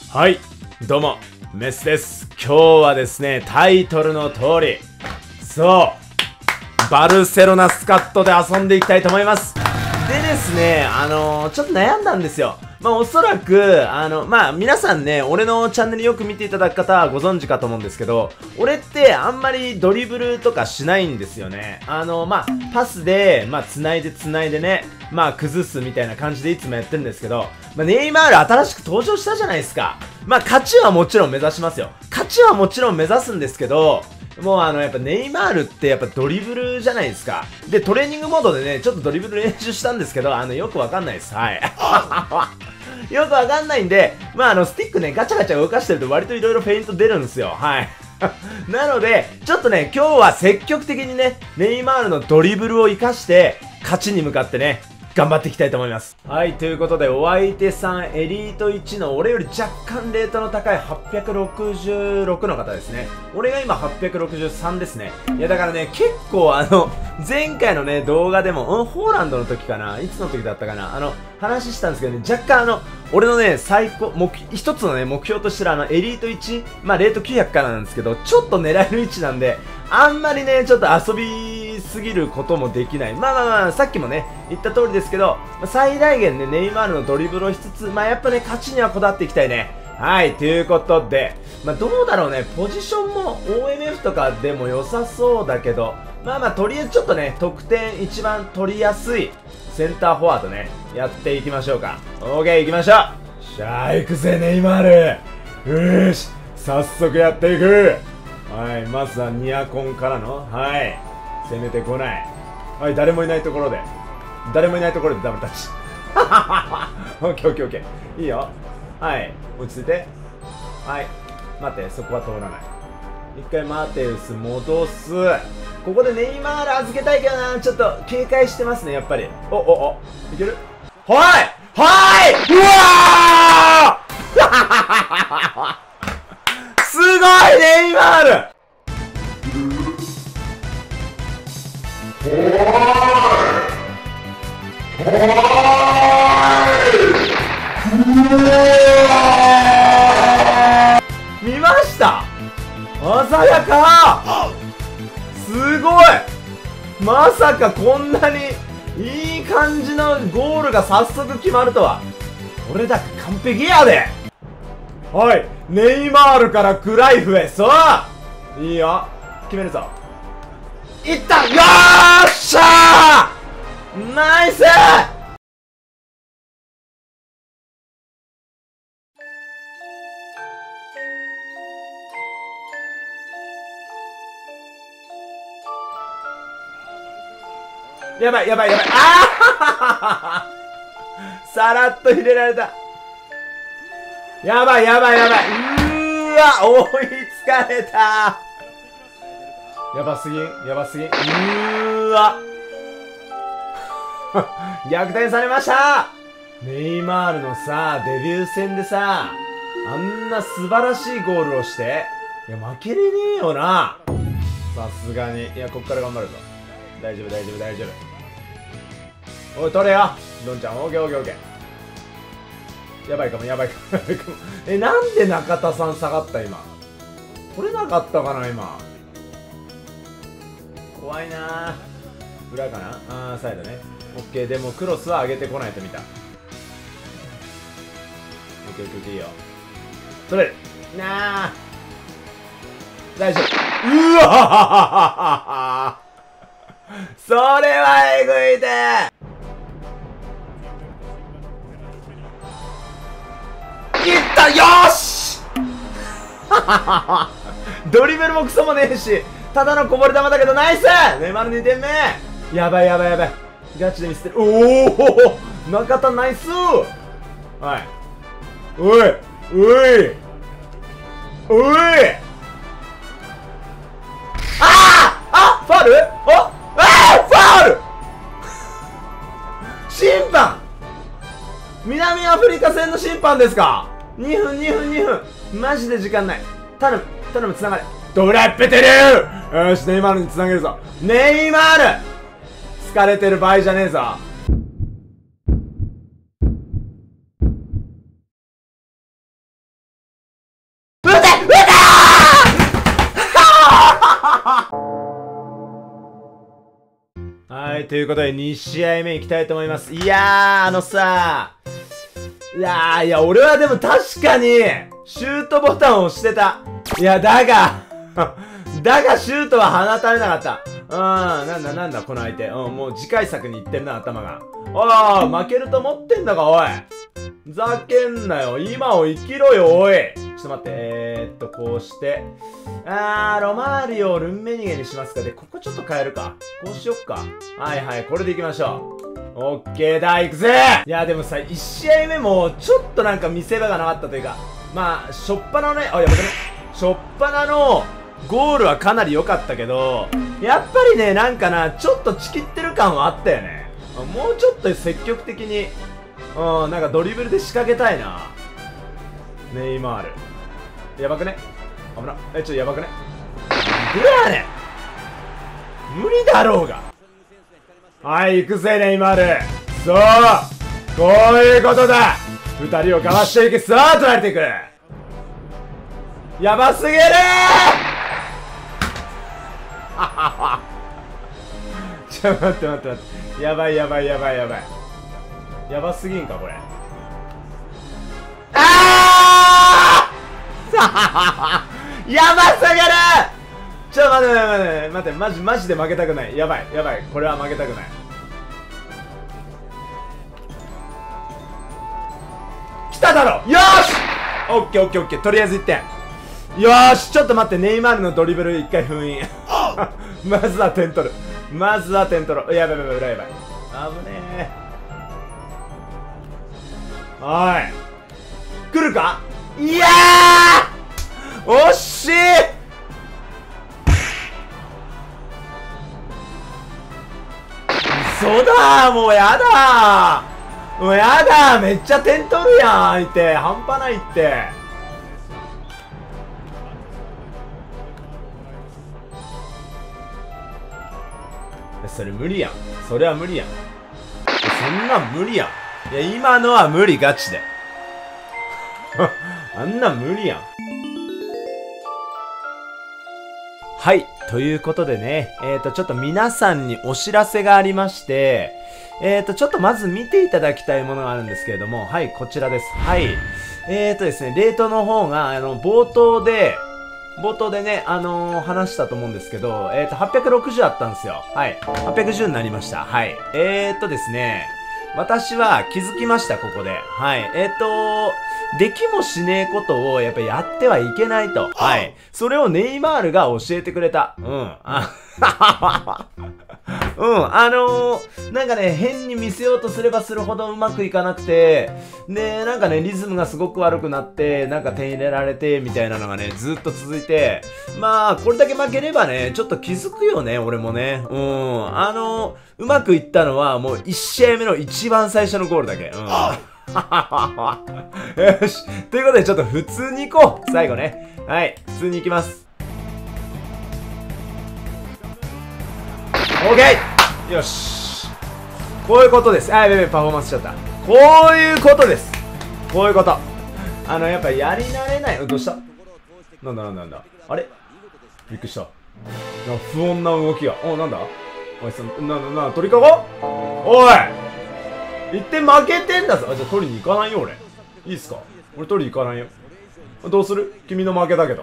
はい、どうも、メスです。今日はですね、タイトルの通り、そう、バルセロナスカットで遊んでいきたいと思います。でですね、ちょっと悩んだんですよ。おそらく、皆さんね、俺のチャンネルよく見ていただく方はご存知かと思うんですけど、俺ってあんまりドリブルとかしないんですよね。パスで、繋いでね、崩すみたいな感じでいつもやってるんですけど、ネイマール新しく登場したじゃないですか。勝ちはもちろん目指しますよ。勝ちはもちろん目指すんですけど、もうやっぱネイマールってやっぱドリブルじゃないですか。で、トレーニングモードでね、ちょっとドリブル練習したんですけど、よくわかんないです。はい。よくわかんないんで、スティックね、ガチャガチャ動かしてると割と色々フェイント出るんですよ。はい。なので、ちょっとね、今日は積極的にね、ネイマールのドリブルを活かして、勝ちに向かってね、頑張っていきたいと思います。はい、ということで、お相手さん、エリート1の俺より若干レートの高い866の方ですね。俺が今863ですね。いや、だからね、結構前回のね、動画でも、ホーランドの時かないつの時だったかな話したんですけどね、若干俺のね、一つのね、目標としてるエリート1、レート900からなんですけど、ちょっと狙える位置なんで、あんまりね、ちょっと遊びすぎることもできない。さっきもね、言った通りですけど、最大限ね、ネイマールのドリブルをしつつ、やっぱね、勝ちにはこだわっていきたいね。はい、ということで、どうだろうね、ポジションも OMF とかでも良さそうだけど、とりあえずちょっとね、得点一番取りやすいセンターフォワードね、やっていきましょうか。OK、行きましょう。しゃあ、行くぜ、ネイマール。よし、早速やっていく。はい、まずはニアコンからの、はい、攻めてこない。はい、誰もいないところでダブルタッチ。オッケーオッケーオッケー。いいよ。はい、落ち着いて。はい、待って、そこは通らない。一回マテウス戻す。ここでネイマール預けたいけどな、ちょっと警戒してますね、やっぱり。いける？はい、うわーすごいネイマール。見ました？鮮やか。すごい。まさかこんなにいい感じのゴールが早速決まるとは。これだけ完璧やで。はい、ネイマールからクライフへ。そういいよ、決めるぞ。いった。よっしゃー、ナイス。やばい。さらっと入れられた。やばい。うーわ、追いつかれた。やばすぎん。うーわ。逆転されました。ネイマールのさ、デビュー戦でさ、あんな素晴らしいゴールをして、いや、負けれねえよな。さすがに。いや、こっから頑張るぞ。大丈夫。おい、取れよドンちゃん。オッケー。やばいかも。なんで中田さん下がった今。取れなかったかな今。怖いなー。裏かな。サイドね。オッケー。でもクロスは上げてこないと見た。オッケーいいよ。取れるなあ。大丈夫。うわそれはえぐいで。いった。よーしドリブルもクソもねえしただのこぼれ球だけどナイス。ネイマール2点目。やばい。ガチで見せてる。おお中田ナイス。はい、おいファウル。ファウル審判。南アフリカ戦の審判ですか。2分マジで時間ない。頼むつながれ。ドラッペてる。よし、ネイマールにつなげるぞ。ネイマール疲れてる場合じゃねえぞ。 はい、ということで2試合目いきたいと思います。いやー、いや、俺はでも確かに、シュートボタンを押してた。いや、だがシュートは放たれなかった。なんだ、この相手。もう次回作にいってんな、頭が。負けると思ってんだか、おい。ふざけんなよ。今を生きろよ、おい。ちょっと待って。こうして。ロマーリオをルンメニゲにしますか。で、ここちょっと変えるか。こうしよっか。はいはい、これでいきましょう。オッケーだ、行くぜ。いや、でもさ、1試合目も、ちょっとなんか見せ場がなかったというか、まあ、しょっぱなのね、やばくね。しょっぱなの、ゴールはかなり良かったけど、やっぱりね、なんかな、ちょっとチキってる感はあったよね。もうちょっと積極的に、なんかドリブルで仕掛けたいな。ネイマール。やばくね？危な。ちょっとやばくね？どうやねん！無理だろうが。はい、行くぜ、ネイマール。そう！こういうことだ！二人をかわしていく、さあ、取られていく！やばすぎるちょ、待って。やばい。やばすぎんか、これ。やばすぎるちょ、待って、マジで負けたくない。やばい。これは負けたくない。来ただろ！よーし！オッケー。とりあえず1点。よーし、ちょっと待って、ネイマールのドリブル1回封印。まずは点取る。やばい。危ねえ。おい。来るか？いやー！惜しい！嘘だー！もうやだー！めっちゃ点取るやん、相手。半端ないって。それ無理やん。それは無理やん。そんなん無理やん。いや、今のは無理、ガチで。あんなん無理やん。はい。ということでね、ちょっと皆さんにお知らせがありまして、ちょっとまず見ていただきたいものがあるんですけれども、はい、こちらです。はい。ですね、レートの方が、冒頭でね、話したと思うんですけど、860あったんですよ。はい。810になりました。はい。ですね、私は気づきました、ここで。はい。できもしねえことをやっぱやってはいけないと。はい。それをネイマールが教えてくれた。なんかね、変に見せようとすればするほどうまくいかなくて、で、なんかね、リズムがすごく悪くなって、なんか点入れられて、みたいなのがね、ずっと続いて、まあ、これだけ負ければね、ちょっと気づくよね、俺もね。うまくいったのは、もう1試合目の一番最初のゴールだけ。よし。ということで、ちょっと普通に行こう。最後ね。はい。普通に行きます。オッケー！よし。こういうことです。パフォーマンスしちゃった。こういうことです。こういうこと。やっぱやり慣れない。どうした？なんだあれびっくりした。不穏な動きが。なんだおい、鳥かご？おい！1点負けてんだぞ。じゃあ取りに行かないよ、俺。いいっすか？俺取りに行かないよ。どうする？君の負けだけど。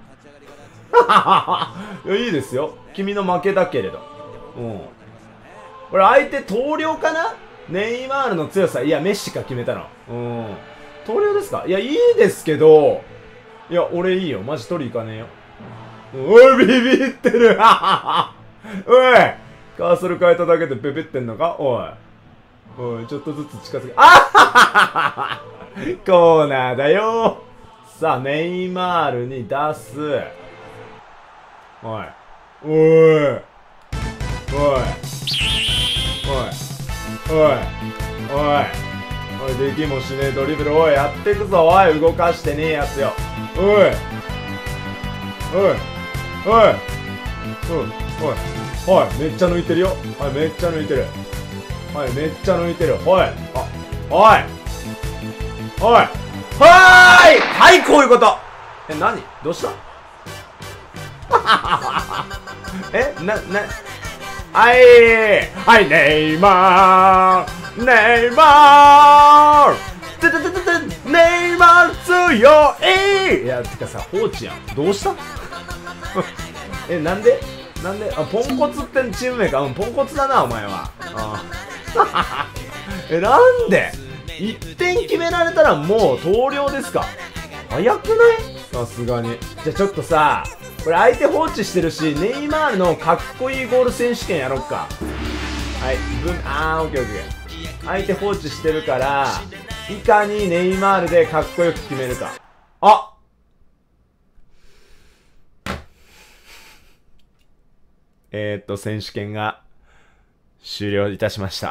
いや、いいですよ。君の負けだけれど。これ相手投了かな？ネイマールの強さ。いや、メッシが決めたの。投了ですか？いや、いいですけど。いや、俺いいよ。マジ取り行かねえよ。おい、ビビってる。おい、カーソル変えただけでビビってんのか？おい、ちょっとずつ近づけ。コーナーだよ。さあ、ネイマールに出す。おい、できもしねえドリブル、おい、やってくぞ、おい、動かしてねえやつよ。めっちゃ抜いてるよ。めっちゃ抜いてる。はい、こういうこと。何？どうした？ はい、ネイマーネイマーネイマー強い。いや、てかさ、放置やん。どうしたなんでポンコツってチーム名か。ポンコツだな、お前は。なんで ?1 点決められたらもう投了ですか？早くない？さすがに。じゃあちょっとさ、これ相手放置してるし、ネイマールのかっこいいゴール選手権やろっか。はい、オッケーオッケー。相手放置してるから、いかにネイマールでかっこよく決めるか。あ、選手権が終了いたしました。